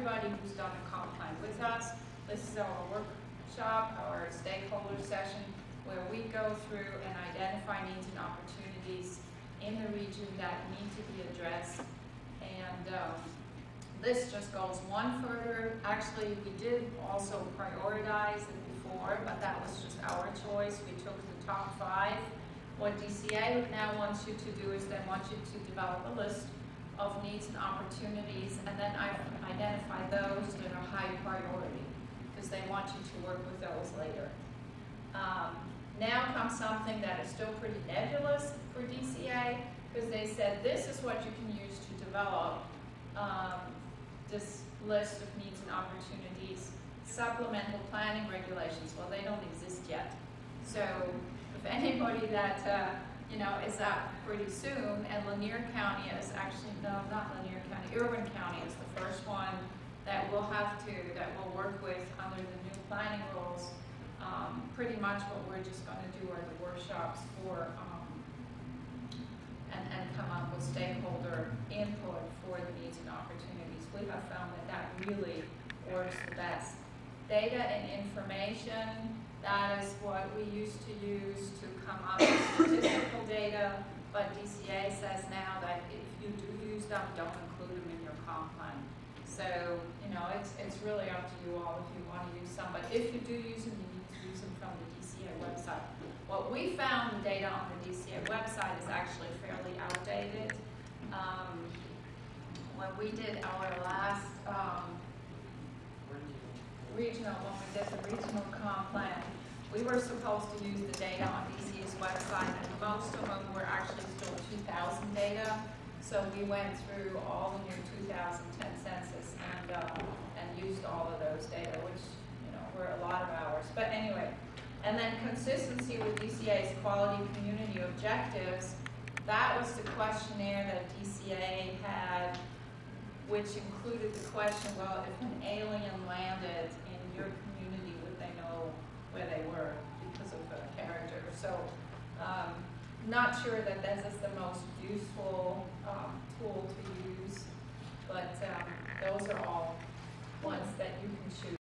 everybody who's done a comp plan with us. This is our workshop, our stakeholder session, where we go through and identify needs and opportunities in the region that need to be addressed. And this just goes one further. Actually, we did also prioritize it before, but that was just our choice. We took the top 5. What DCA now wants you to do is they want you to develop a list of needs and opportunities, and then identify those that are high priority, because they want you to work with those later. Now comes something that is still pretty nebulous for DCA, because they said this is what you can use to develop this list of needs and opportunities. Supplemental planning regulations, well, they don't exist yet. So if anybody that is up pretty soon, and Lanier County is actually, no, not Lanier County, Irwin County is the first one that we'll work with under the new planning rules. Pretty much what we're just going to do are the workshops for and come up with stakeholder input for the needs and opportunities. We have found that really works the best. Data and information, that is what we used to use to come up with statistical data, but DCA says now that if you do use them, don't include them in your comp plan. So, it's really up to you all if you want to use some, but if you do use them, you need to use them from the DCA website. What we found, the data on the DCA website is actually fairly outdated. When we did our last regional comp plan, we were supposed to use the data on DCA's website, and most of them were actually still 2000 data. So we went through all the new 2010 census and used all of those data, which were a lot of hours. But anyway, and then consistency with DCA's quality community objectives. That was the questionnaire that DCA had, which included the question, well, if an alien landed in your community, would they know where they were because of a character? So not sure that this is the most useful tool to use, but those are all ones that you can choose.